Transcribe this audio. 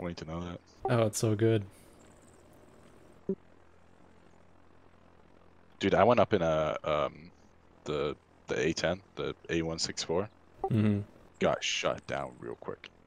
wanting to know that. Oh, it's so good. Dude, I went up in the A10, the A164. Hmm. Got shut down real quick.